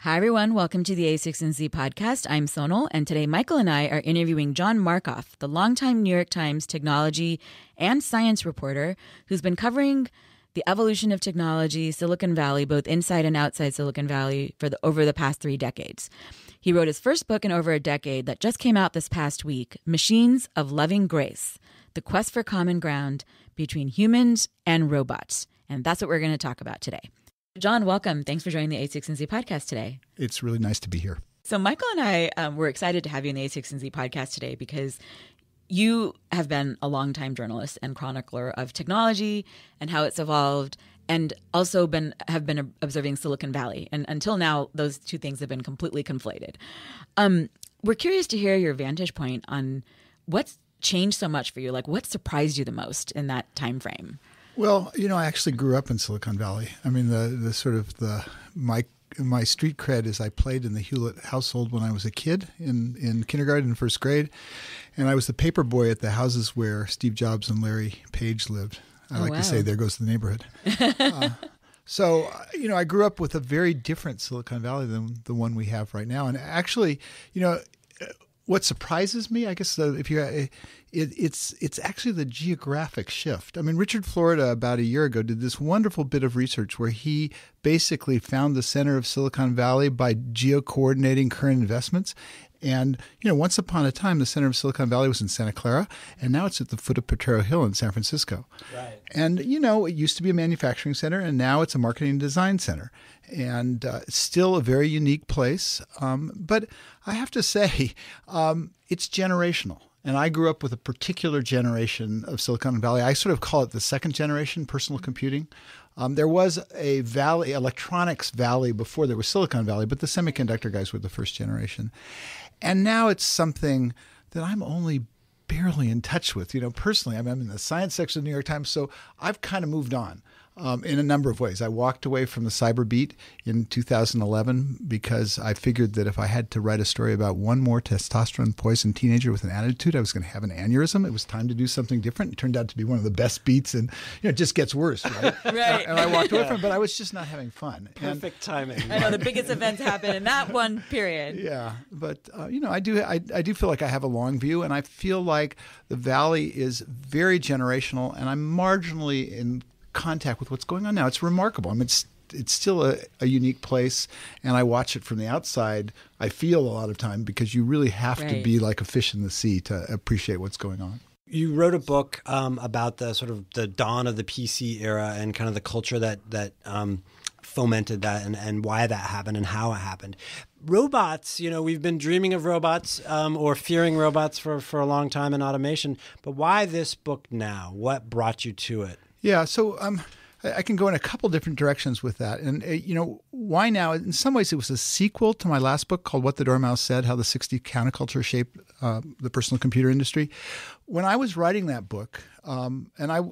Hi, everyone. Welcome to the a16z podcast. I'm Sonal, and today Michael and I are interviewing John Markoff, the longtime New York Times technology and science reporter who's been covering the evolution of technology, Silicon Valley, both inside and outside Silicon Valley, over the past 3 decades. He wrote his first book in over a decade that just came out this past week, Machines of Loving Grace, The Quest for Common Ground Between Humans and Robots. And that's what we're going to talk about today. John, welcome. Thanks for joining the a16z podcast today. It's really nice to be here. So Michael and I were excited to have you in the a16z podcast today because you have been a longtime journalist and chronicler of technology and how it's evolved, and also have been observing Silicon Valley. And until now, those two things have been completely conflated. We're curious to hear your vantage point on what's changed so much for you. Like, what surprised you the most in that time frame? Well, I actually grew up in Silicon Valley. I mean, my street cred is I played in the Hewlett household when I was a kid in kindergarten and first grade, and I was the paper boy at the houses where Steve Jobs and Larry Page lived. I like to say, there goes the neighborhood. So, I grew up with a very different Silicon Valley than the one we have right now. And actually, what surprises me, I guess, it's actually the geographic shift. I mean, Richard Florida about a year ago did this wonderful bit of research where he basically found the center of Silicon Valley by geo-coordinating current investments. And, once upon a time, the center of Silicon Valley was in Santa Clara, and now it's at the foot of Potrero Hill in San Francisco. Right. And, it used to be a manufacturing center, and now it's a marketing and design center. And still a very unique place. But I have to say, it's generational. And I grew up with a particular generation of Silicon Valley. I sort of call it the second generation personal computing. There was a valley, electronics valley, before there was Silicon Valley, but the semiconductor guys were the first generation. And now it's something that I'm only barely in touch with. Personally, I'm in the science section of the New York Times, so I've kind of moved on. In a number of ways. I walked away from the cyber beat in 2011 because I figured that if I had to write a story about one more testosterone poisoned teenager with an attitude, I was going to have an aneurysm. It was time to do something different. It turned out to be one of the best beats, and it just gets worse, right? Right. And I walked away from it, but I was just not having fun. Perfect timing. I know the biggest events happen in that one period. Yeah, but I do feel like I have a long view, and I feel like the Valley is very generational, and I'm marginally in contact with what's going on now. It's remarkable. I mean, it's still a unique place, and I watch it from the outside. I feel a lot of time because you really have to be like a fish in the sea to appreciate what's going on. You wrote a book about the sort of the dawn of the PC era and kind of the culture that fomented that and why that happened and how it happened. Robots, we've been dreaming of robots or fearing robots for a long time in automation, but why this book now? What brought you to it? Yeah, so I can go in a couple different directions with that. And, why now? In some ways, it was a sequel to my last book called What the Dormouse Said, How the 60s Counterculture Shaped the Personal Computer Industry. When I was writing that book, and I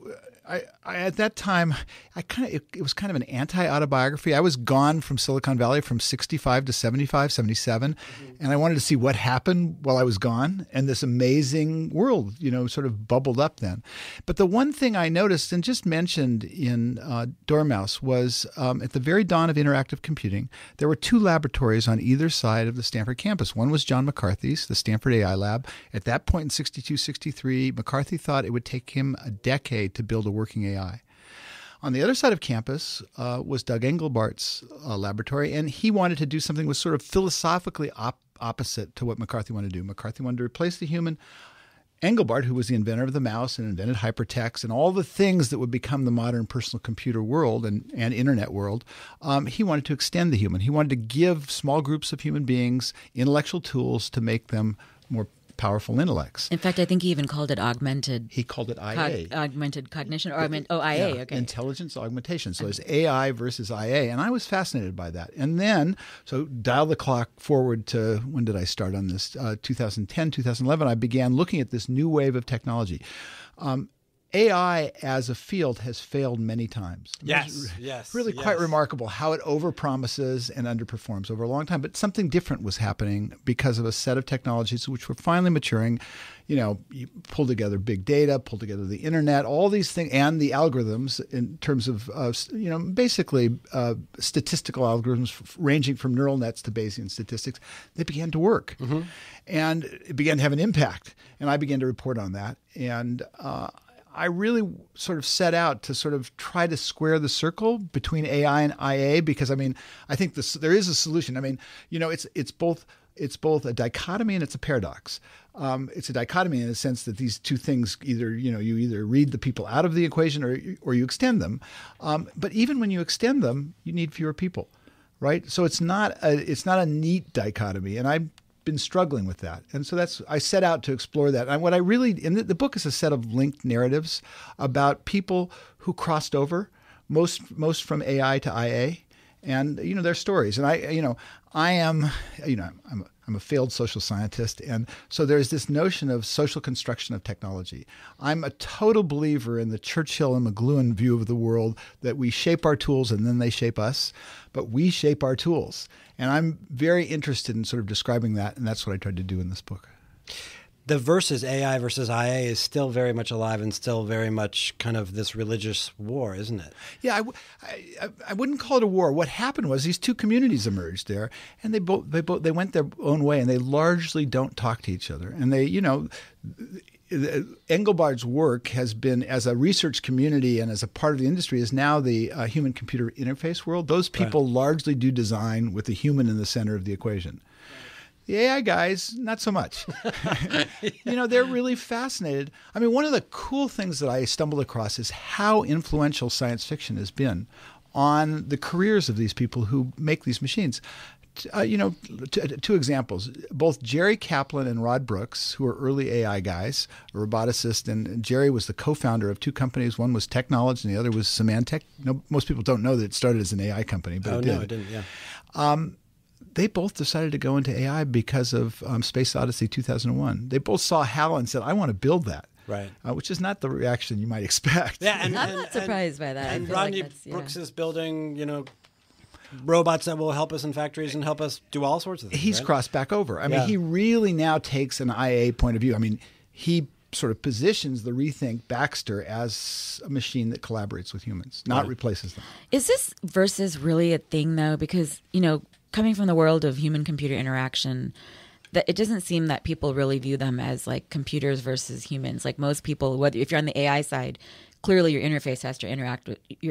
at that time, it was kind of an anti-autobiography. I was gone from Silicon Valley from 65 to 75, 77, and I wanted to see what happened while I was gone. And this amazing world, sort of bubbled up then. But the one thing I noticed and just mentioned in Dormouse was at the very dawn of interactive computing, there were 2 laboratories on either side of the Stanford campus. One was John McCarthy's, the Stanford AI Lab. At that point in 62, 63, McCarthy thought it would take him a decade to build a working AI. On the other side of campus was Doug Engelbart's laboratory, and he wanted to do something that was sort of philosophically opposite to what McCarthy wanted to do. McCarthy wanted to replace the human. Engelbart, who was the inventor of the mouse and invented hypertext and all the things that would become the modern personal computer world and internet world, he wanted to extend the human. He wanted to give small groups of human beings intellectual tools to make them more powerful intellects. In fact, I think he even called it augmented. He called it IA. Augmented cognition, or IA. Yeah, okay. Intelligence augmentation. So it's AI versus IA, and I was fascinated by that. And then, so dial the clock forward to, when did I start on this? 2010, 2011, I began looking at this new wave of technology. AI as a field has failed many times. Yes. Really quite remarkable how it overpromises and underperforms over a long time. But something different was happening because of a set of technologies which were finally maturing. You pull together big data, pull together the internet, all these things, and the algorithms in terms of, basically statistical algorithms ranging from neural nets to Bayesian statistics. They began to work. Mm-hmm. And it began to have an impact. And I began to report on that. And I really sort of set out to sort of try to square the circle between AI and IA because, I think there is a solution. It's both a dichotomy and it's a paradox. It's a dichotomy in the sense that these two things you either read the people out of the equation or you extend them. But even when you extend them, you need fewer people, right? So it's not a neat dichotomy, and I've been struggling with that. And so I set out to explore that. And the book is a set of linked narratives about people who crossed over, most from AI to IA, and their stories. And I'm a failed social scientist, and so there's this notion of social construction of technology. I'm a total believer in the Churchill and McLuhan view of the world that we shape our tools and then they shape us, but we shape our tools. And I'm very interested in sort of describing that, and that's what I tried to do in this book. The versus AI versus IA is still very much alive and still very much kind of this religious war, isn't it? Yeah, I wouldn't call it a war. What happened was these two communities emerged there, and they went their own way, and they largely don't talk to each other. And Engelbart's work has been, as a research community and as a part of the industry, is now the human-computer interface world. Those people largely do design with the human in the center of the equation. The AI guys, not so much. They're really fascinated. One of the cool things that I stumbled across is how influential science fiction has been on the careers of these people who make these machines. Two examples. Both Jerry Kaplan and Rod Brooks, who are early AI guys, a roboticist, and Jerry was the co-founder of two companies. One was Technology and the other was Symantec. Most people don't know that it started as an AI company, but it did. No, it didn't, yeah. They both decided to go into AI because of Space Odyssey 2001. They both saw HAL and said, I want to build that. Right. Which is not the reaction you might expect. Yeah, I'm not surprised by that. And Rodney Brooks is building, robots that will help us in factories and help us do all sorts of things. He's crossed back over. He really now takes an IA point of view. He sort of positions the Rethink Baxter as a machine that collaborates with humans, not replaces them. Is this versus really a thing, though? Because, coming from the world of human-computer interaction, that it doesn't seem that people really view them as like computers versus humans. Like most people, if you're on the AI side, clearly your interface has to interact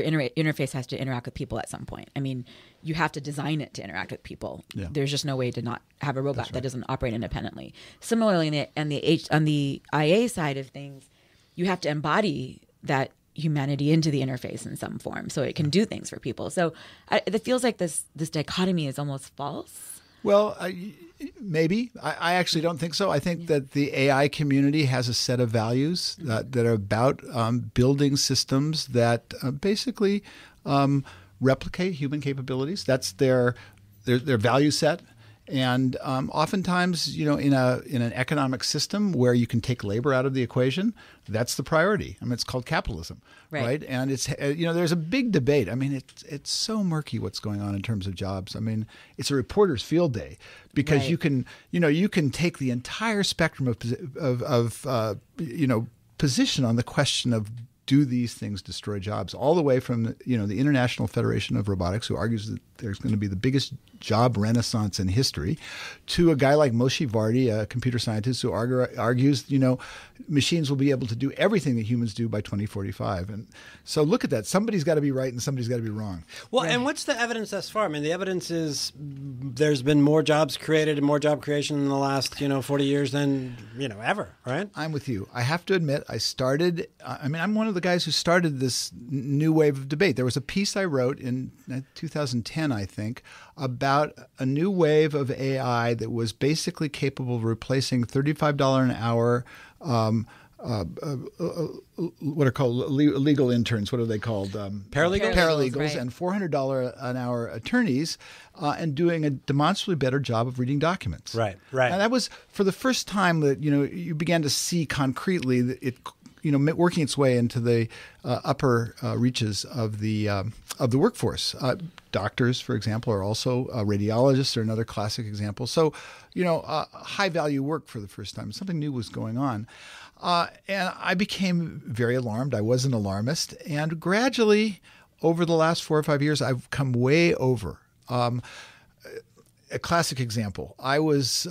with people at some point. You have to design it to interact with people. Yeah. There's just no way to not have a robot that doesn't operate independently. Similarly, on the IA side of things, you have to embody that humanity into the interface in some form so it can do things for people. So it feels like this dichotomy is almost false. Well, maybe. I actually don't think so. I think that the AI community has a set of values that are about building systems that basically replicate human capabilities. That's their value set. And oftentimes, in an economic system where you can take labor out of the equation, that's the priority. it's called capitalism, right? And it's there's a big debate. It's so murky what's going on in terms of jobs. It's a reporter's field day because you can take the entire spectrum of position on the question of, do these things destroy jobs? All the way from the International Federation of Robotics, who argues that there's going to be the biggest job renaissance in history, to a guy like Moshe Vardi, a computer scientist, who argues machines will be able to do everything that humans do by 2045. And so look at that. Somebody's got to be right and somebody's got to be wrong. Well, and what's the evidence thus far? The evidence is there's been more jobs created and more job creation in the last 40 years than ever, right? I'm with you. I have to admit, I'm one of the guys who started this new wave of debate. There was a piece I wrote in 2010, I think, about a new wave of AI that was basically capable of replacing $35 an hour what are called legal interns. What are they called? Paralegals, right. And $400 an hour attorneys, and doing a demonstrably better job of reading documents. Right. And that was for the first time that you began to see concretely that working its way into the upper reaches of the workforce. Doctors, for example, are also radiologists are another classic example. So, high value work for the first time. Something new was going on. And I became very alarmed. I was an alarmist. And gradually, over the last 4 or 5 years, I've come way over. A classic example. I was,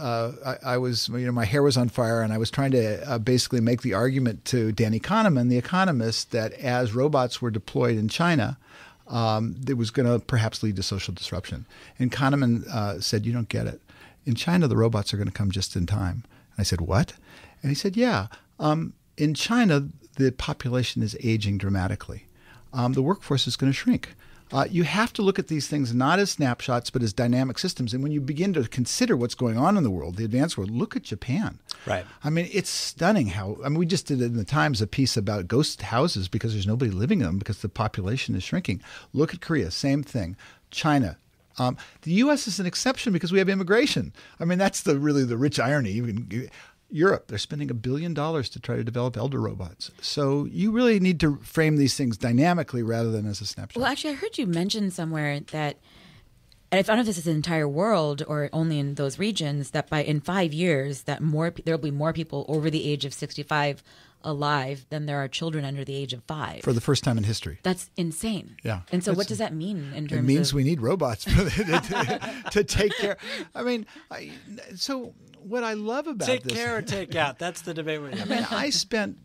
my hair was on fire, and I was trying to basically make the argument to Danny Kahneman, the economist, that as robots were deployed in China, it was going to perhaps lead to social disruption. And Kahneman said, "You don't get it. In China, the robots are going to come just in time." And I said, "What?" And he said, "Yeah. In China, the population is aging dramatically. The workforce is going to shrink." You have to look at these things not as snapshots, but as dynamic systems. And when you begin to consider what's going on in the world, the advanced world, look at Japan. Right. I mean, it's stunning how, we just did in the Times a piece about ghost houses because there's nobody living in them because the population is shrinking. Look at Korea, same thing. China. The U.S. is an exception because we have immigration. I mean, that's really the rich irony. Even Europe, they're spending $1 billion to try to develop elder robots. So you really need to frame these things dynamically rather than as a snapshot. Well, actually, I heard you mention somewhere that, and I don't know if this is the entire world or only in those regions, that in 5 years that there'll be more people over the age of 65 alive than there are children under the age of 5. For the first time in history. That's insane. Yeah. And so what does that mean in terms of... It means we need robots to take care. I mean, so what I love about this... Take care or take out. That's the debate we're having. I've spent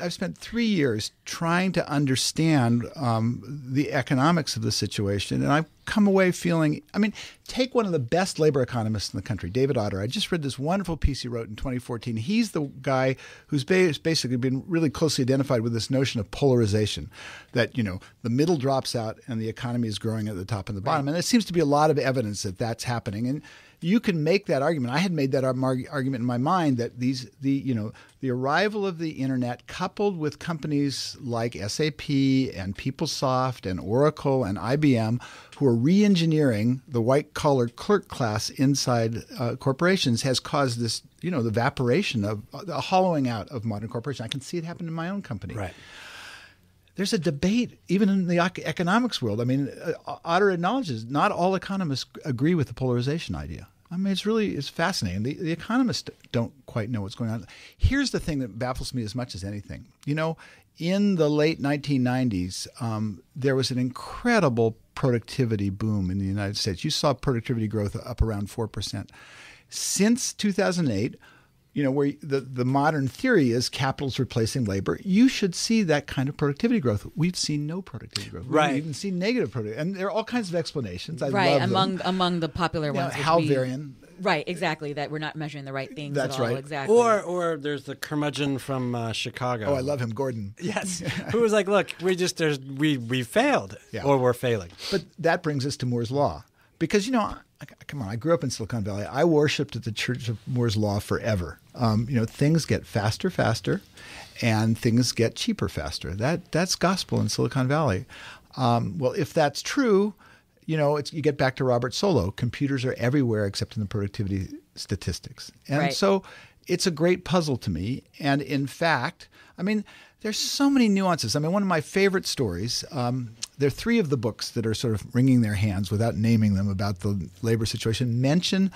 3 years trying to understand the economics of the situation, and I've come away feeling, take one of the best labor economists in the country, David Otter. I just read this wonderful piece he wrote in 2014. He's the guy who's basically been really closely identified with this notion of polarization, that, the middle drops out and the economy is growing at the top and the bottom. Right. And there seems to be a lot of evidence that that's happening. And you can make that argument. I had made that argument in my mind that the arrival of the internet, coupled with companies like SAP and PeopleSoft and Oracle and IBM, who are re-engineering the white-collar clerk class inside corporations, has caused this, the evaporation of the hollowing out of modern corporations. I can see it happen in my own company. Right. There's a debate even in the economics world. Otter acknowledges not all economists agree with the polarization idea. It's fascinating. The economists don't quite know what's going on. Here's the thing that baffles me as much as anything. In the late 1990s, there was an incredible productivity boom in the United States. You saw productivity growth up around 4%. Since 2008, where the modern theory is capital's replacing labor, you should see that kind of productivity growth. We've seen no productivity growth. Right. We've even seen negative productivity. And there are all kinds of explanations. I love them. Among the popular ones. Halvarian. Right, exactly. That we're not measuring the right things That's at all. right. Exactly. Or there's the curmudgeon from Chicago. Oh, I love him, Gordon. Yes. Who was like, look, we failed, or we're failing. But that brings us to Moore's Law. Because, come on, I grew up in Silicon Valley. I worshipped at the Church of Moore's Law forever. Things get faster, and things get cheaper faster. That's gospel in Silicon Valley. Well, if that's true, you get back to Robert Solow. Computers are everywhere except in the productivity statistics. And so it's a great puzzle to me. And in fact, there's so many nuances. One of my favorite stories, there are 3 of the books that are sort of wringing their hands without naming them about the labor situation, mention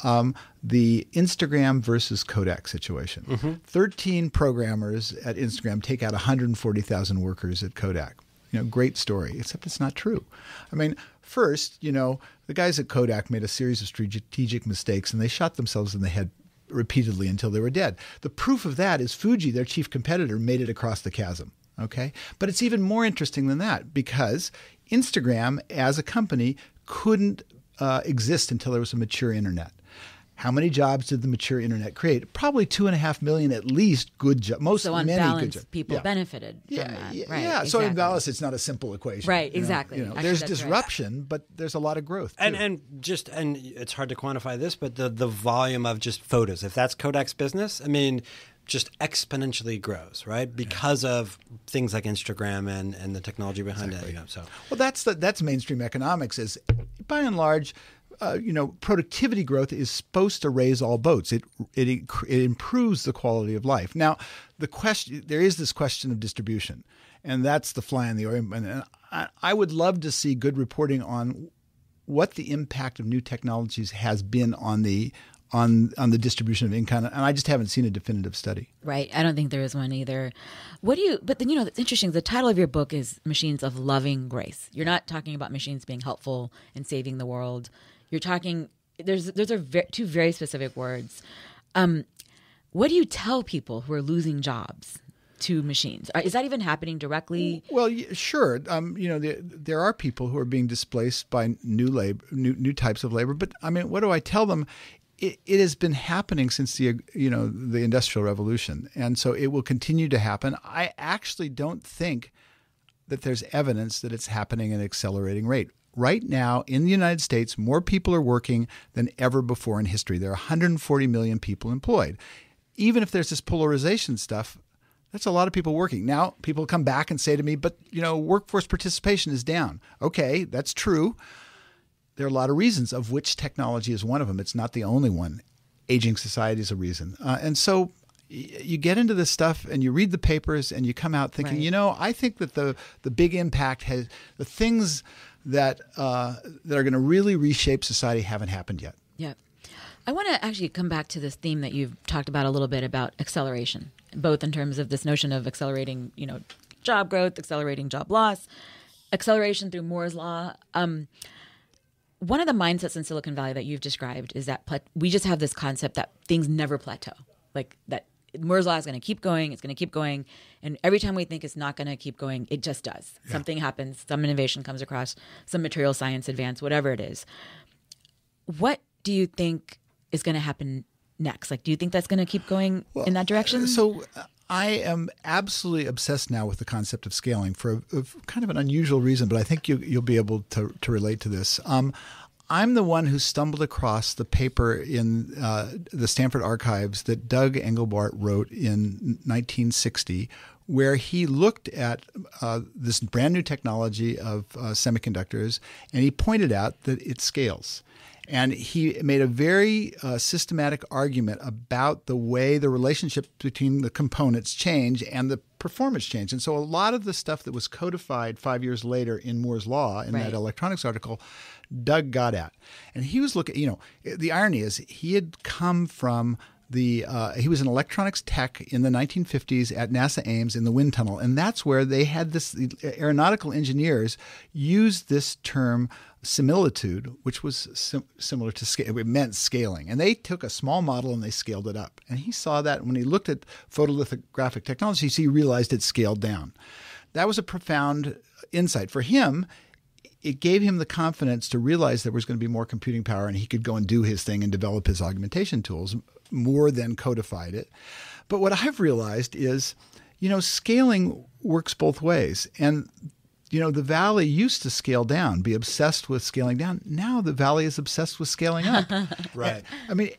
the Instagram versus Kodak situation. Mm-hmm. 13 programmers at Instagram take out 140,000 workers at Kodak. Great story, except it's not true. First, the guys at Kodak made a series of strategic mistakes, and they shot themselves in the head repeatedly until they were dead. The proof of that is Fuji, their chief competitor, made it across the chasm. Okay, but it's even more interesting than that because Instagram as a company couldn't exist until there was a mature internet. How many jobs did the mature internet create? Probably 2.5 million at least good jobs. So on balance, people benefited from that. Right, exactly. So in balance, it's not a simple equation. Right, exactly. Actually, there's disruption, but there's a lot of growth. Too. And it's hard to quantify this, but the volume of just photos, if that's Kodak's business, just exponentially grows, right? Because of things like Instagram and the technology behind it. Well, that's mainstream economics. Is by and large, productivity growth is supposed to raise all boats. It improves the quality of life. Now, there is this question of distribution, and that's the fly in the ointment. And I would love to see good reporting on what the impact of new technologies has been on the distribution of income, and I just haven't seen a definitive study. Right. I don't think there is one either. But then, it's interesting. The title of your book is Machines of Loving Grace. You're not talking about machines being helpful and saving the world. You're talking, those are two very specific words. What do you tell people who are losing jobs to machines? Is that even happening directly? Well, sure. There are people who are being displaced by new types of labor. But I mean, what do I tell them? It has been happening since the Industrial Revolution, and so it will continue to happen. I actually don't think that there's evidence that it's happening at an accelerating rate. Right now, in the United States, more people are working than ever before in history. There are 140 million people employed. Even if there's this polarization stuff, that's a lot of people working. Now, people come back and say to me, but, workforce participation is down. Okay, that's true. There are a lot of reasons, of which technology is one of them. It's not the only one. Aging society is a reason. And so you get into this stuff and you read the papers and you come out thinking, right. I think that the big impact has the things that are going to really reshape society haven't happened yet. Yeah. I want to actually come back to this theme that you've talked about a little bit about acceleration, both in terms of this notion of accelerating, job growth, accelerating job loss, acceleration through Moore's law. One of the mindsets in Silicon Valley that you've described is that we just have this concept that things never plateau, like that Moore's law is going to keep going. It's going to keep going. And every time we think it's not going to keep going, it just does. Yeah. Something happens. Some innovation comes across, some material science advance, whatever it is. What do you think is going to happen next? Like, do you think that's going to keep going in that direction? So I am absolutely obsessed now with the concept of scaling for a kind of an unusual reason, but I think you'll be able to relate to this. I'm the one who stumbled across the paper in the Stanford archives that Doug Engelbart wrote in 1960, where he looked at this brand new technology of semiconductors, and he pointed out that it scales. And he made a very systematic argument about the way the relationship between the components change and the performance change. And so a lot of the stuff that was codified 5 years later in Moore's Law in that electronics article, Doug got at. And he was looking, the irony is he had come from he was an electronics tech in the 1950s at NASA Ames in the wind tunnel. And that's where they had the aeronautical engineers use this term similitude, which was similar to scale. It meant scaling. And they took a small model and they scaled it up. And he saw that when he looked at photolithographic technologies, he realized it scaled down. That was a profound insight. For him, it gave him the confidence to realize there was going to be more computing power and he could go and do his thing and develop his augmentation tools. More than codified it. But what I've realized is, scaling works both ways. And, the Valley used to scale down, be obsessed with scaling down. Now the Valley is obsessed with scaling up. Right. I mean,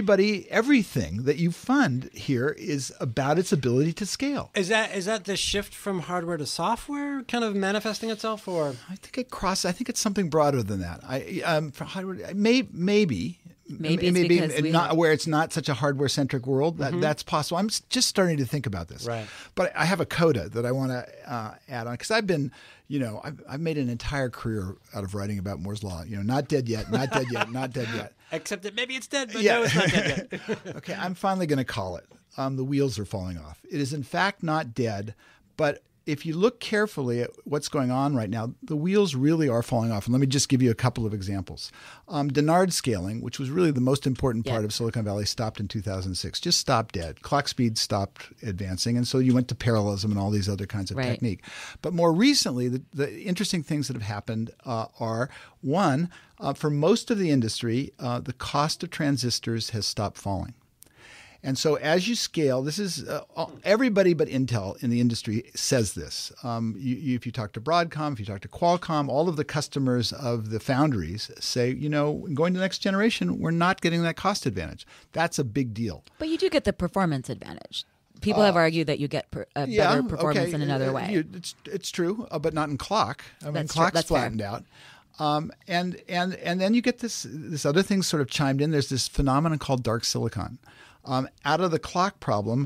everything that you fund here is about its ability to scale. Is that the shift from hardware to software kind of manifesting itself, or? I think it's something broader than that. For hardware, maybe. Maybe it's because where it's not such a hardware-centric world. That's possible. I'm just starting to think about this. Right. But I have a coda that I want to add on because I've been, I've made an entire career out of writing about Moore's Law. Not dead yet, not dead yet, not dead yet. Except that maybe it's dead, but no, it's not dead yet. Okay, I'm finally going to call it. The wheels are falling off. It is in fact not dead, but if you look carefully at what's going on right now, the wheels really are falling off. And let me just give you a couple of examples. Dennard scaling, which was really the most important part of Silicon Valley, stopped in 2006. Just stopped dead. Clock speed stopped advancing. And so you went to parallelism and all these other kinds of technique. But more recently, the interesting things that have happened are, one, for most of the industry, the cost of transistors has stopped falling. And so as you scale, this is everybody but Intel in the industry says this. If you talk to Broadcom, if you talk to Qualcomm, all of the customers of the foundries say, going to the next generation, we're not getting that cost advantage. That's a big deal. But you do get the performance advantage. People have argued that you get better performance in another way. It's true, but not in clock. I mean, clock's flattened out. And then you get this other thing sort of chimed in. There's this phenomenon called dark silicon. Out of the clock problem,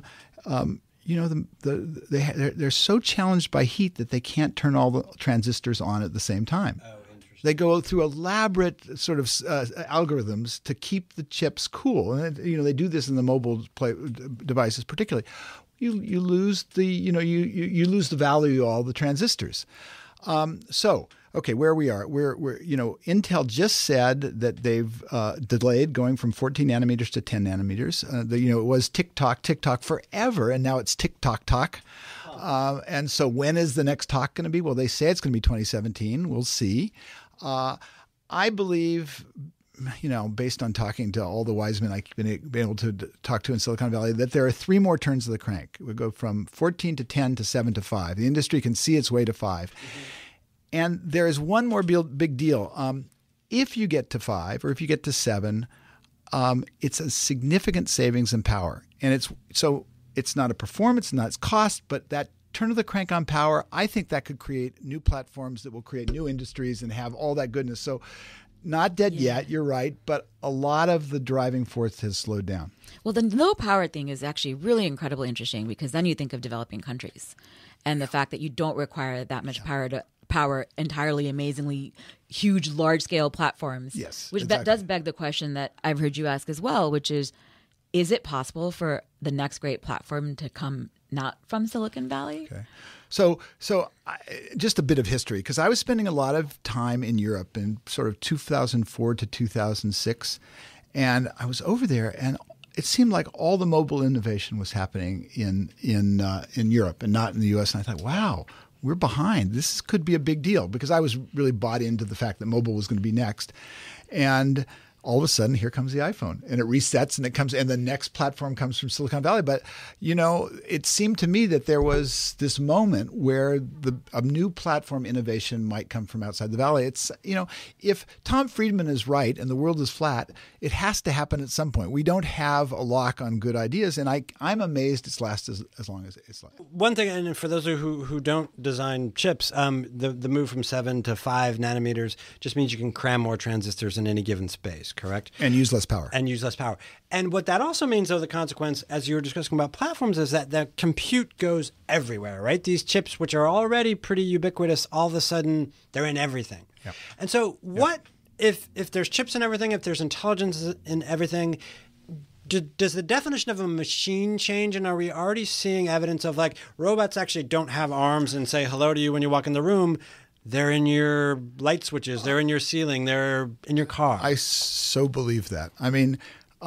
they're so challenged by heat that they can't turn all the transistors on at the same time. Oh, interesting. They go through elaborate sort of algorithms to keep the chips cool, and they do this in the mobile devices particularly. You lose the you lose the value of all the transistors. Okay, where we are, we're Intel just said that they've delayed going from 14 nanometers to 10 nanometers. It was tick-tock forever, and now it's tick-tock. And so when is the next talk going to be? Well, they say it's going to be 2017. We'll see. I believe, based on talking to all the wise men I've been able to talk to in Silicon Valley, that there are 3 more turns of the crank. We go from 14 to 10 to 7 to 5. The industry can see its way to 5. Mm-hmm. And there is one more big deal. If you get to 5 or if you get to 7, it's a significant savings in power. And it's not a performance, not its cost, but that turn of the crank on power, I think that could create new platforms that will create new industries and have all that goodness. So not dead yet, you're right, but a lot of the driving force has slowed down. Well, the low power thing is actually really incredibly interesting, because then you think of developing countries and the fact that you don't require that much power to power entirely amazingly huge, large-scale platforms. Yes, which exactly. does beg the question that I've heard you ask as well, which is it possible for the next great platform to come not from Silicon Valley? Okay. So just a bit of history, because I was spending a lot of time in Europe in sort of 2004 to 2006, and I was over there, and it seemed like all the mobile innovation was happening in Europe and not in the U.S. And I thought, wow, we're behind. This could be a big deal, because I was really bought into the fact that mobile was going to be next. And all of a sudden, here comes the iPhone, and it resets, and the next platform comes from Silicon Valley. But, it seemed to me that there was this moment where a new platform innovation might come from outside the Valley. It's, if Tom Friedman is right and the world is flat, it has to happen at some point. We don't have a lock on good ideas, and I'm amazed it's lasted as long as it's lasted. One thing, and for those who don't design chips, the move from 7 to 5 nanometers just means you can cram more transistors in any given space. Correct? And use less power. And what that also means, though, the consequence, as you were discussing about platforms, is that the compute goes everywhere, right? These chips, which are already pretty ubiquitous, all of a sudden, they're in everything. Yep. And so what if there's chips in everything, if there's intelligence in everything, does the definition of a machine change? And are we already seeing evidence of, like, robots actually don't have arms and say hello to you when you walk in the room? They're in your light switches. They're in your ceiling. They're in your car. I so believe that. I mean,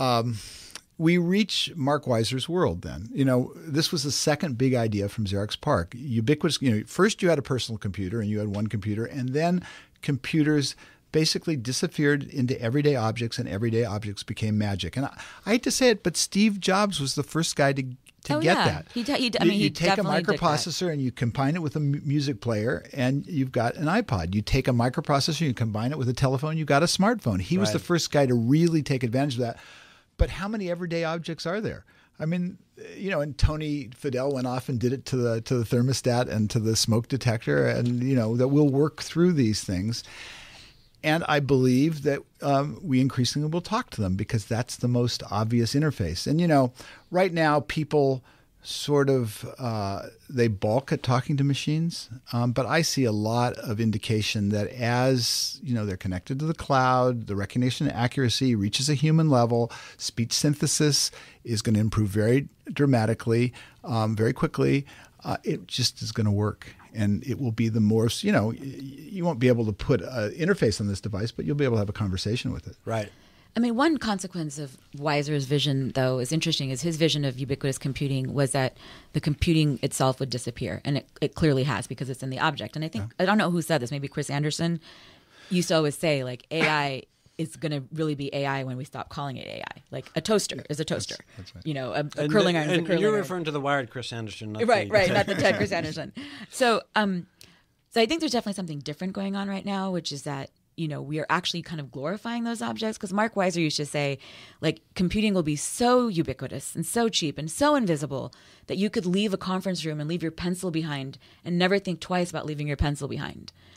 we reach Mark Weiser's world then. This was the second big idea from Xerox PARC. Ubiquitous. First you had a personal computer and you had one computer, and then computers basically disappeared into everyday objects, and everyday objects became magic. And I hate to say it, but Steve Jobs was the first guy to get that. He take a microprocessor and you combine it with a music player, and you've got an iPod. You take a microprocessor and you combine it with a telephone, you've got a smartphone. He was the first guy to really take advantage of that. But how many everyday objects are there? I mean, and Tony Fadell went off and did it to the thermostat and to the smoke detector, and that we'll work through these things. And I believe that we increasingly will talk to them, because that's the most obvious interface. And, right now people sort of, they balk at talking to machines. But I see a lot of indication that as, they're connected to the cloud, the recognition accuracy reaches a human level, speech synthesis is going to improve very dramatically, very quickly. It just is going to work. And it will be the more, you won't be able to put an interface on this device, but you'll be able to have a conversation with it. Right. I mean, one consequence of Weiser's vision, though, is interesting, is his vision of ubiquitous computing was that the computing itself would disappear. And it clearly has, because it's in the object. And I think, I don't know who said this, maybe Chris Anderson used to always say, like, AI is going to really be AI when we stop calling it AI. Like a toaster is a toaster. That's right. A curling iron is a curling iron. You're referring to the wired Chris Anderson, not right, not the Ted Chris Anderson. So I think there's definitely something different going on right now, which is that, we are actually kind of glorifying those objects. Because Mark Weiser used to say, like, computing will be so ubiquitous and so cheap and so invisible that you could leave a conference room and leave your pencil behind and never think twice about leaving your pencil behind.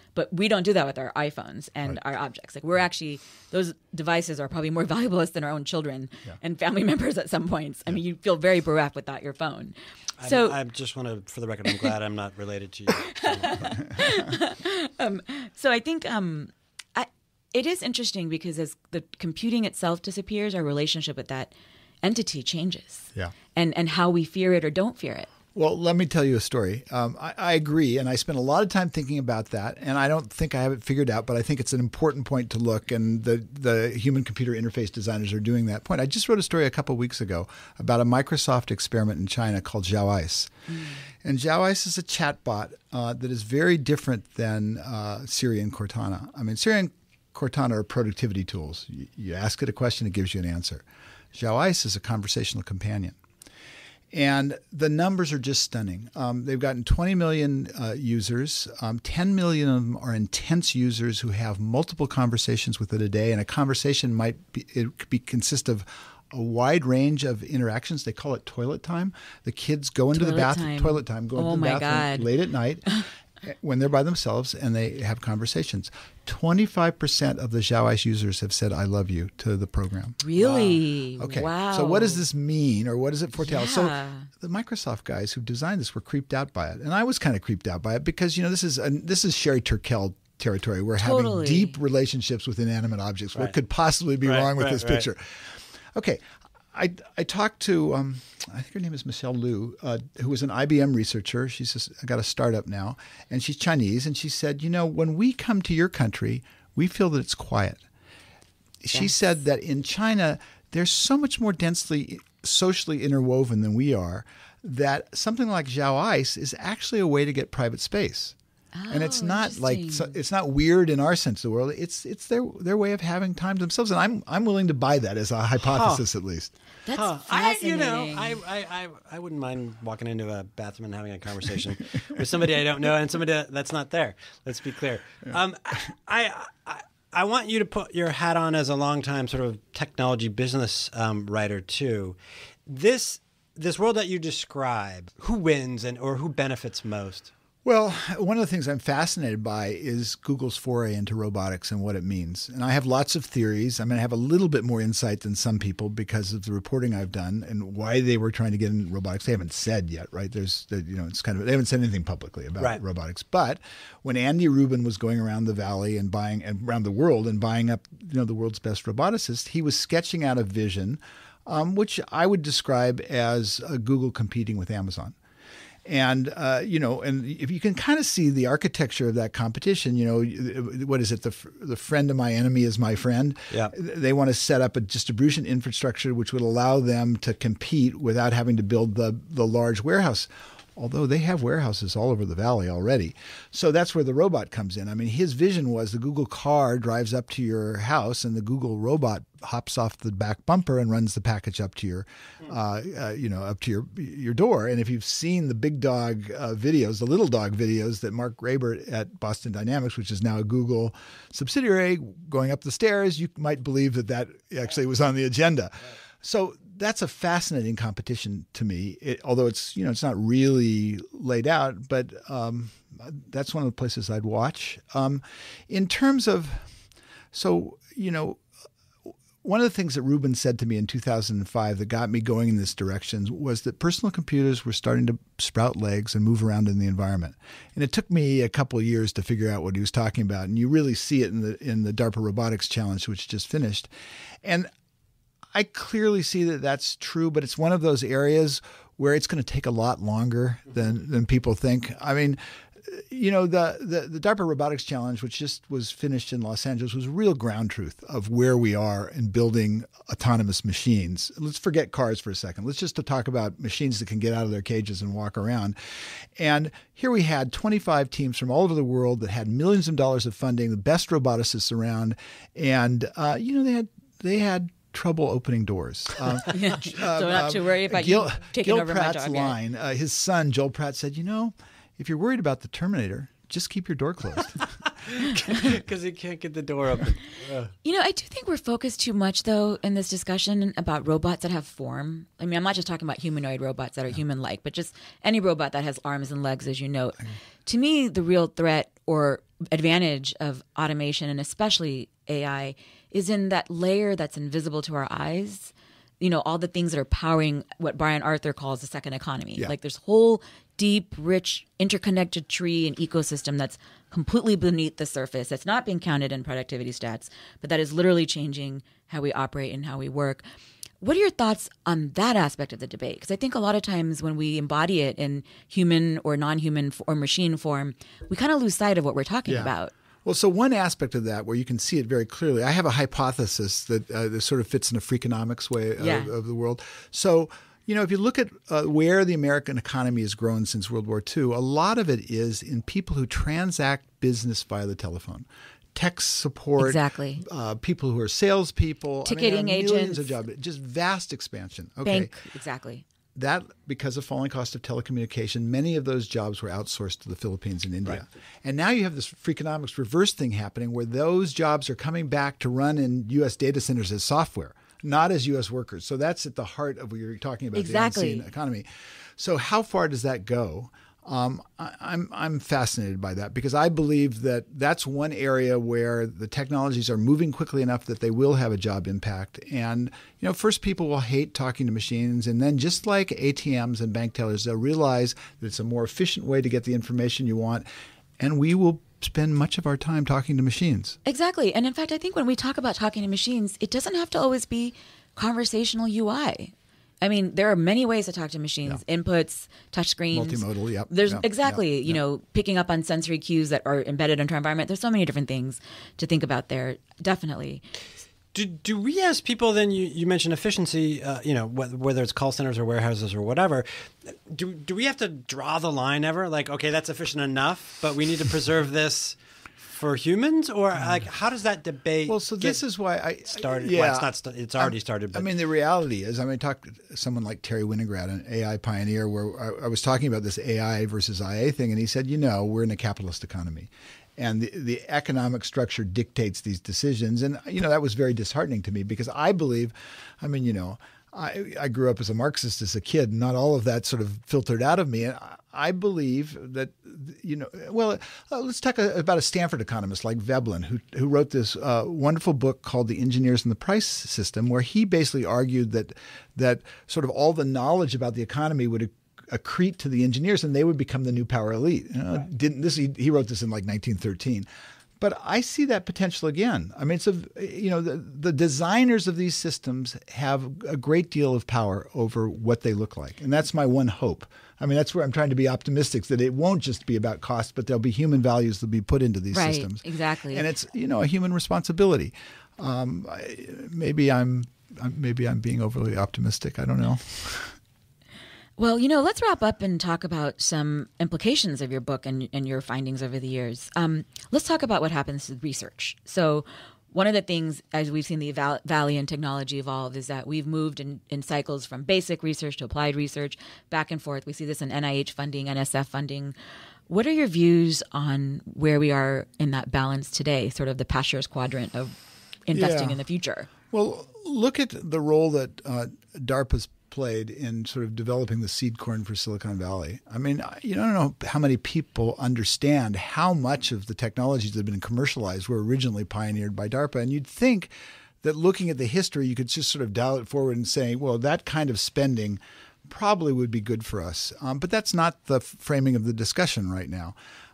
But we don't do that with our iPhones and our objects. Like, we're actually, those devices are probably more valuable to us than our own children and family members at some points. I mean, you feel very bereft without your phone. So I just want to, for the record, I'm glad I'm not related to you. So I think it is interesting because as the computing itself disappears, our relationship with that entity changes. Yeah. And how we fear it or don't fear it. Well, let me tell you a story. I agree, and I spent a lot of time thinking about that, and I don't think I have it figured out, but I think it's an important point to look, and the human-computer interface designers are doing that point. I just wrote a story a couple of weeks ago about a Microsoft experiment in China called Xiaoice. And Xiaoice is a chatbot that is very different than Siri and Cortana. I mean, Siri and Cortana are productivity tools. You ask it a question, it gives you an answer. Xiaoice is a conversational companion. And the numbers are just stunning. They've gotten 20 million users. 10 million of them are intense users who have multiple conversations with it a day. And a conversation could consist of a wide range of interactions. They call it toilet time. The kids go into the bathroom, toilet time, go into the bathroom late at night when they're by themselves, and they have conversations. 25% of the Xiaoice users have said, "I love you" to the program. Really? Wow. Okay. Wow. So what does this mean, or what does it foretell? Yeah. So the Microsoft guys who designed this were creeped out by it. And I was kind of creeped out by it because, this is Sherry Turkell territory. We're having deep relationships with inanimate objects. What could possibly be wrong with this picture? Okay. I talked to, I think her name is Michelle Liu, who was an IBM researcher. She's got a startup now, and she's Chinese. And she said, when we come to your country, we feel that it's quiet. She said that in China, they're so much more densely socially interwoven than we are, that something like Xiaoice is actually a way to get private space. And it's not it's not weird in our sense of the world. It's their way of having time to themselves, and I'm willing to buy that as a hypothesis at least. That's fascinating. I wouldn't mind walking into a bathroom and having a conversation with somebody I don't know and somebody that's not there. Let's be clear. Yeah. I want you to put your hat on as a longtime sort of technology business writer too. This world that you describe, who wins or who benefits most? Well, one of the things I'm fascinated by is Google's foray into robotics and what it means. And I have lots of theories. I mean, I have a little bit more insight than some people because of the reporting I've done and why they were trying to get in robotics. They haven't said yet, right? It's kind of, they haven't said anything publicly about robotics. But when Andy Rubin was going around the valley and around the world and buying up, the world's best roboticists, he was sketching out a vision, which I would describe as Google competing with Amazon. And, and if you can kind of see the architecture of that competition, what is it? The friend of my enemy is my friend. Yeah. They want to set up a distribution infrastructure which would allow them to compete without having to build the large warehouse. Although they have warehouses all over the valley already. So that's where the robot comes in. I mean, his vision was the Google car drives up to your house and the Google robot hops off the back bumper and runs the package up to your, up to your door. And if you've seen the big dog videos, the little dog videos that Mark Grabert at Boston Dynamics, which is now a Google subsidiary, going up the stairs, you might believe that actually was on the agenda. Right. So that's a fascinating competition to me, although it's not really laid out, but that's one of the places I'd watch. In terms of, one of the things that Rubin said to me in 2005 that got me going in this direction was that personal computers were starting to sprout legs and move around in the environment. And it took me a couple of years to figure out what he was talking about. And you really see it in the DARPA Robotics Challenge, which just finished. And I clearly see that that's true, but it's one of those areas where it's going to take a lot longer than people think. I mean, the DARPA Robotics Challenge, which just was finished in Los Angeles, was real ground truth of where we are in building autonomous machines. Let's forget cars for a second. Let's just talk about machines that can get out of their cages and walk around. And here we had 25 teams from all over the world that had millions of dollars of funding, the best roboticists around, and they had trouble opening doors. So not to worry about you taking over my Pratt's job. Line, his son, Joel Pratt, said, if you're worried about the Terminator, just keep your door closed. Because he can't get the door open. I do think we're focused too much, though, in this discussion about robots that have form. I mean, I'm not just talking about humanoid robots that are human-like, but just any robot that has arms and legs, as you know. To me, the real threat or advantage of automation and especially AI is in that layer that's invisible to our eyes. All the things that are powering what Brian Arthur calls the second economy. Yeah. Like there's whole deep, rich, interconnected tree and ecosystem that's completely beneath the surface. That's not being counted in productivity stats, but that is literally changing how we operate and how we work. What are your thoughts on that aspect of the debate? Because I think a lot of times when we embody it in human or non-human or machine form, we kind of lose sight of what we're talking about. Well, so one aspect of that where you can see it very clearly, I have a hypothesis that that sort of fits in a Freakonomics way of the world. So, if you look at where the American economy has grown since World War II, a lot of it is in people who transact business via the telephone. Tech support, exactly. People who are salespeople, ticketing millions agents, of jobs, just vast expansion. Okay. Bank, exactly. That, because of falling cost of telecommunication, many of those jobs were outsourced to the Philippines and India. Right. And now you have this Freakonomics reverse thing happening where those jobs are coming back to run in U.S. data centers as software, not as U.S. workers. So that's at the heart of what you're talking about, exactly. the unseen economy. So how far does that go? I'm fascinated by that because I believe that that's one area where the technologies are moving quickly enough that they will have a job impact. And, first people will hate talking to machines. And then just like ATMs and bank tellers, they'll realize that it's a more efficient way to get the information you want. And we will spend much of our time talking to machines. Exactly. And in fact, I think when we talk about talking to machines, it doesn't have to always be conversational UI. I mean, there are many ways to talk to machines, inputs, touchscreens. Multimodal, yep. There's exactly, picking up on sensory cues that are embedded into our environment. There's so many different things to think about there, definitely. Do we as people then, you mentioned efficiency, whether it's call centers or warehouses or whatever, do we have to draw the line ever? Like, okay, that's efficient enough, but we need to preserve this for humans, or like how does that debate? Well, so this is why I started. Yeah, well, it's already started. But. I mean, the reality is, I talked to someone like Terry Winograd, an AI pioneer, where I was talking about this AI versus IA thing, and he said, we're in a capitalist economy, and the economic structure dictates these decisions, and that was very disheartening to me because I believe, I grew up as a Marxist as a kid. Not all of that sort of filtered out of me. And I believe that, let's talk about a Stanford economist like Veblen, who wrote this wonderful book called The Engineers and the Price System, where he basically argued that sort of all the knowledge about the economy would accrete to the engineers and they would become the new power elite. Right. He wrote this in like 1913. But I see that potential again. I mean, the designers of these systems have a great deal of power over what they look like. And that's my one hope. I mean, that's where I'm trying to be optimistic, that it won't just be about cost, but there'll be human values that'll be put into these systems. Exactly. And it's, a human responsibility. Maybe I'm being overly optimistic. I don't know. Well, let's wrap up and talk about some implications of your book and your findings over the years. Let's talk about what happens with research. So one of the things, as we've seen the Valley in technology evolve, is that we've moved in cycles from basic research to applied research, back and forth. We see this in NIH funding, NSF funding. What are your views on where we are in that balance today, sort of the Pasteur's quadrant of investing in the future? Well, look at the role that DARPA's played in sort of developing the seed corn for Silicon Valley. I mean, I don't know how many people understand how much of the technologies that have been commercialized were originally pioneered by DARPA. And you'd think that looking at the history, you could just sort of dial it forward and say, well, that kind of spending probably would be good for us. But that's not the framing of the discussion right now.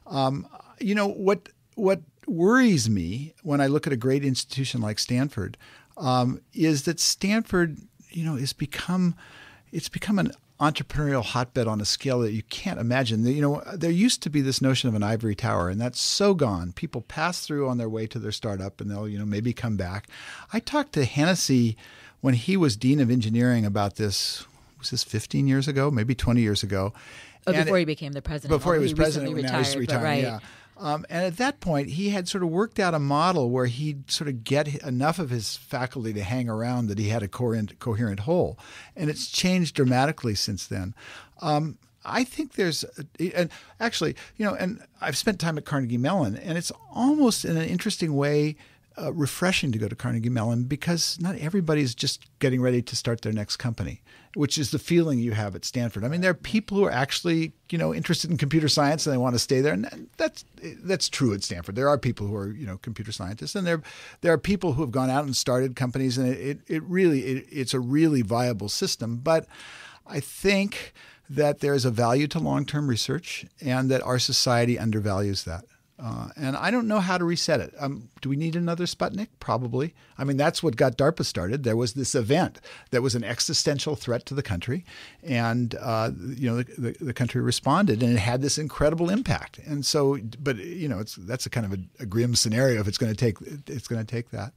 What worries me when I look at a great institution like Stanford is that Stanford it's become an entrepreneurial hotbed on a scale that you can't imagine. There used to be this notion of an ivory tower, and that's so gone. People pass through on their way to their startup, and they'll, maybe come back. I talked to Hennessy when he was dean of engineering about this. Was this 15 years ago? Maybe 20 years ago. Before he became the president. Before he was president, retired, now he's retiring. Right. Yeah. And at that point, he had sort of worked out a model where he'd sort of get enough of his faculty to hang around that he had a coherent whole. And it's changed dramatically since then. I think and actually, and I've spent time at Carnegie Mellon, and it's almost in an interesting way refreshing to go to Carnegie Mellon because not everybody's just getting ready to start their next company, which is the feeling you have at Stanford. I mean, there are people who are actually, interested in computer science and they want to stay there. And that's true at Stanford. There are people who are, computer scientists, and there are people who have gone out and started companies, and it's a really viable system. But I think that there is a value to long-term research and that our society undervalues that. And I don't know how to reset it. Do we need another Sputnik? Probably. I mean, that's what got DARPA started. There was this event that was an existential threat to the country, and the country responded, and it had this incredible impact. And so, but that's a kind of a grim scenario if it's going to take that.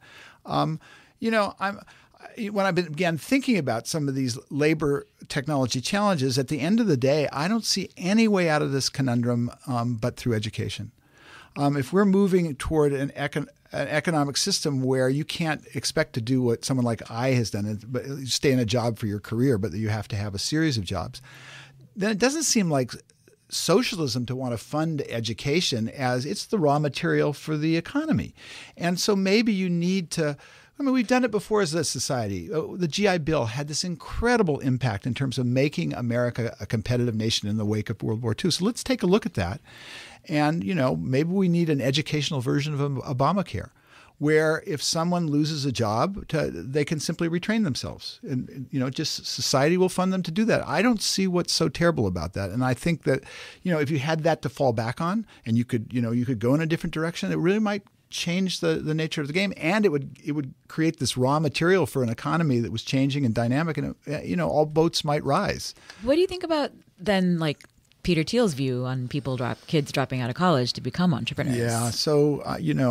When I began thinking about some of these labor technology challenges, at the end of the day, I don't see any way out of this conundrum but through education. If we're moving toward an economic system where you can't expect to do what someone like I has done, but stay in a job for your career, but that you have to have a series of jobs, then it doesn't seem like socialism to want to fund education as it's the raw material for the economy. And so maybe you need to we've done it before as a society. The GI Bill had this incredible impact in terms of making America a competitive nation in the wake of World War II. So let's take a look at that. And, maybe we need an educational version of Obamacare, where if someone loses a job, they can simply retrain themselves. And, just society will fund them to do that. I don't see what's so terrible about that. And I think that, if you had that to fall back on and you could go in a different direction, it really might change the nature of the game, and it would create this raw material for an economy that was changing and dynamic, and all boats might rise. What do you think about then, like Peter Thiel's view on kids dropping out of college to become entrepreneurs? Yeah, so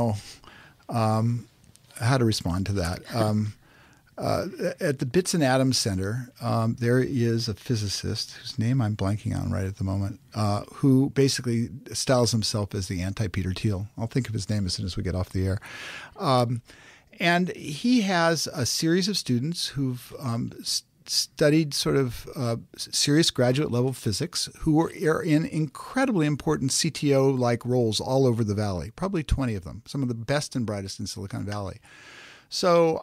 how to respond to that? At the Bits and Atoms Center, there is a physicist whose name I'm blanking on right at the moment, who basically styles himself as the anti-Peter Thiel. I'll think of his name as soon as we get off the air. And he has a series of students who've studied sort of serious graduate level physics who are in incredibly important CTO-like roles all over the Valley, probably 20 of them, some of the best and brightest in Silicon Valley. So,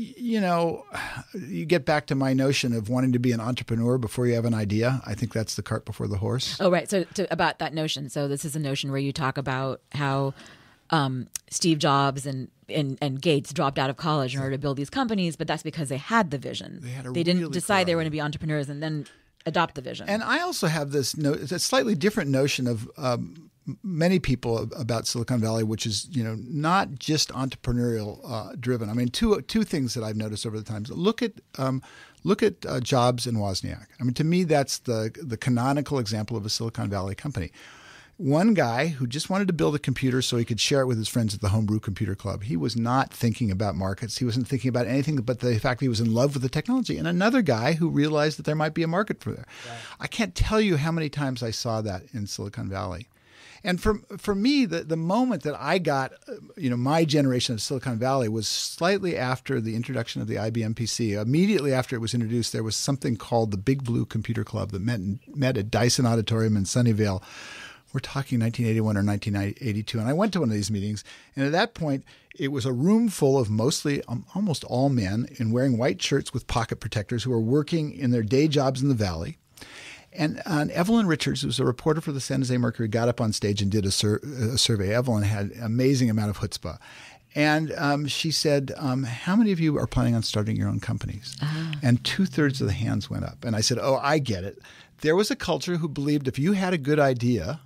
you get back to my notion of wanting to be an entrepreneur before you have an idea. I think that's the cart before the horse. Oh, right. So about that notion. So this is a notion where you talk about how Steve Jobs and Gates dropped out of college in order to build these companies, but that's because they had the vision. They didn't decide they were going to be entrepreneurs and then adopt the vision. And I also have this a slightly different notion of many people about Silicon Valley, which is not just entrepreneurial driven. I mean, two things that I've noticed over the times. Look at Jobs and Wozniak. I mean, to me, that's the canonical example of a Silicon Valley company. One guy who just wanted to build a computer so he could share it with his friends at the Homebrew Computer Club. He was not thinking about markets. He wasn't thinking about anything but the fact that he was in love with the technology. And another guy who realized that there might be a market for there. Right. I can't tell you how many times I saw that in Silicon Valley. And for me, the moment that I got, my generation of Silicon Valley was slightly after the introduction of the IBM PC. Immediately after it was introduced, there was something called the Big Blue Computer Club that met at Dyson Auditorium in Sunnyvale. We're talking 1981 or 1982. And I went to one of these meetings. And at that point, it was a room full of mostly almost all men in wearing white shirts with pocket protectors who were working in their day jobs in the Valley. And Evelyn Richards, who was a reporter for the San Jose Mercury, got up on stage and did a survey. Evelyn had an amazing amount of chutzpah. And she said, how many of you are planning on starting your own companies? Uh-huh. And 2/3 of the hands went up. And I said, oh, I get it. There was a culture who believed if you had a good idea,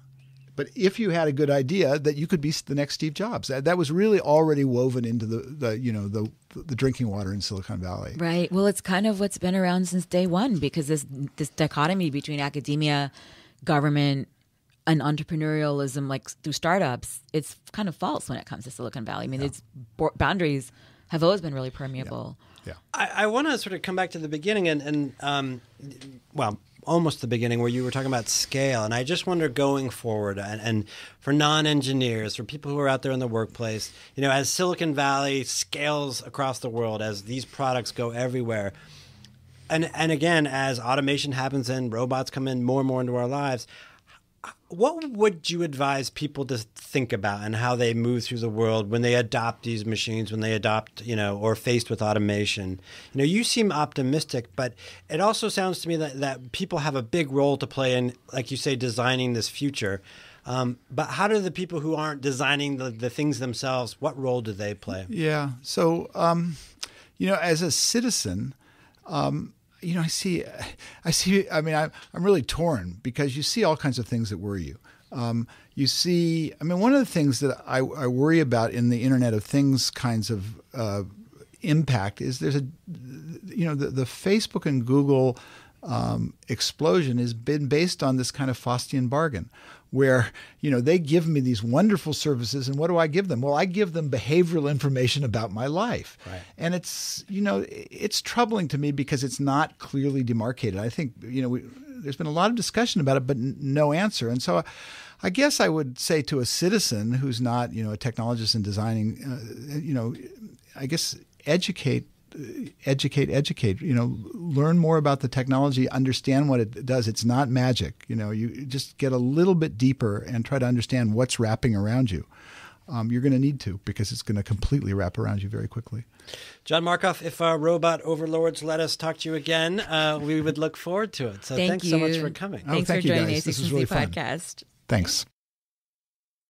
that you could be the next Steve Jobs. That was really already woven into the drinking water in Silicon Valley. Right. Well, it's kind of what's been around since day one, because this dichotomy between academia, government, and entrepreneurialism, like through startups, it's kind of false when it comes to Silicon Valley. I mean, its boundaries have always been really permeable. Yeah. I want to sort of come back to the beginning and almost the beginning where you were talking about scale. And I just wonder going forward and for non-engineers, for people who are out there in the workplace, as Silicon Valley scales across the world, as these products go everywhere, and again, as automation happens and robots come in more and more into our lives, What would you advise people to think about and how they move through the world when they adopt these machines, when they adopt, or faced with automation? You seem optimistic, but it also sounds to me that people have a big role to play in, like you say, designing this future. But how do the people who aren't designing the things themselves, what role do they play? Yeah. So, as a citizen, I see. I mean, I'm really torn because you see all kinds of things that worry you. You see, one of the things that I worry about in the Internet of Things kinds of impact is there's the Facebook and Google explosion has been based on this kind of Faustian bargain where, they give me these wonderful services. And what do I give them? Well, I give them behavioral information about my life. Right. And it's, it's troubling to me because it's not clearly demarcated. I think, there's been a lot of discussion about it, but no answer. And so I guess I would say to a citizen who's not, a technologist in designing, I guess educate, learn more about the technology, understand what it does. It's not magic. You just get a little bit deeper and try to understand what's wrapping around you. You're going to need to because it's going to completely wrap around you very quickly. John Markoff, if our robot overlords let us talk to you again, we would look forward to it. So thanks so much for coming. Thanks for joining the A16Z podcast. Thanks.